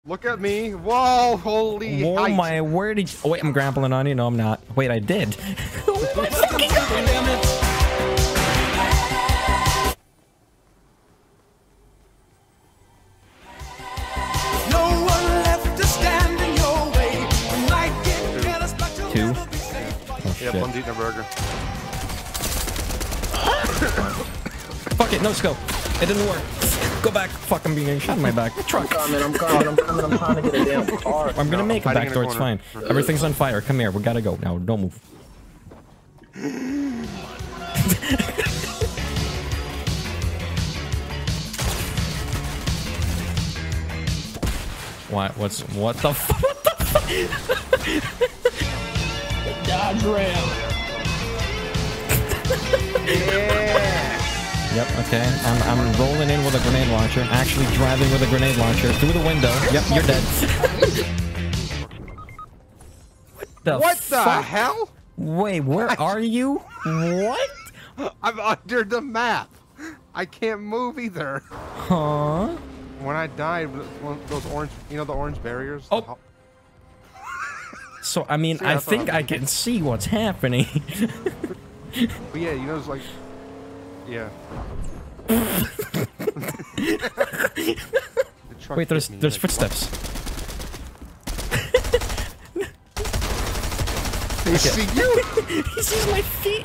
Look at me. Whoa, holy Oh height. my word. Oh, wait, I'm grappling on you. No, I'm not. Wait, I did. Oh my fucking god. No one left to stand in your way. You might get jealous, but you'll Two. never be safe. Oh, shit. Yeah, one's eating a burger. Fuck it, no scope. It didn't work. Go back. Fuck, I'm being shot in my back. Truck. I'm coming. I'm trying to get a damn car. I'm gonna make a hiding back in door. a It's corner. fine. Everything's on fire. Come here. We gotta go now. Don't move. What? What the fuck? What the fuck? Dodge rail. Yeah. Yep. Okay. I'm rolling in with a grenade launcher. Actually driving with a grenade launcher through the window. Yep. You're dead. What the fuck? hell? Wait. Where are you? What? I'm under the map. I can't move either. Huh? When I died, those orange, you know, the orange barriers. Oh. So I mean, See, I that's think what I can see what's happening. But yeah, you know, it's like, yeah. The Wait, there's footsteps. They see you. He sees my feet.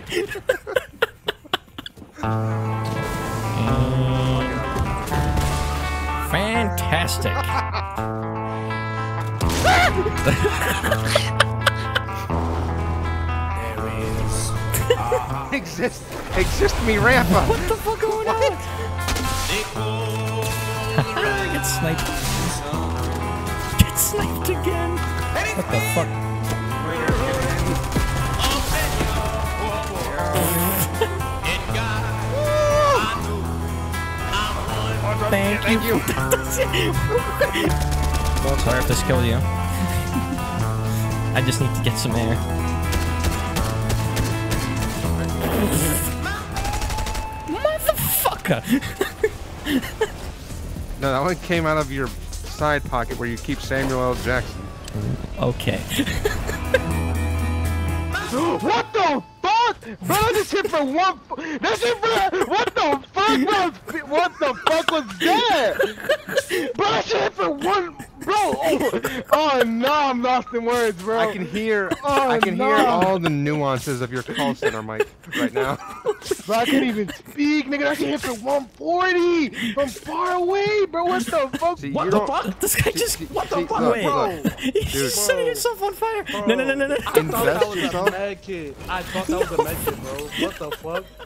Fantastic. Exist me, Rampa. What the fuck going on? Get sniped. Get sniped again. What the fuck? Thank you. Sorry if this killed you. I just need to get some air. Motherfucker! No, that one came out of your side pocket where you keep Samuel L. Jackson. Okay. What the fuck? Bro, I just hit for one. That's it, bro. What the fuck, bro? What the fuck was that? Bro, I just hit for one. Bro, oh no, I'm lost in words, bro. I can hear all the nuances of your call center mic right now. Bro, I can't even speak, nigga. I can hit for 140 from far away, bro. What the fuck? See, What the fuck? This guy just. What the fuck? Wait. He's just setting himself on fire. No. Invest yourself. Med kit. I thought that was a med kit, bro. What the fuck?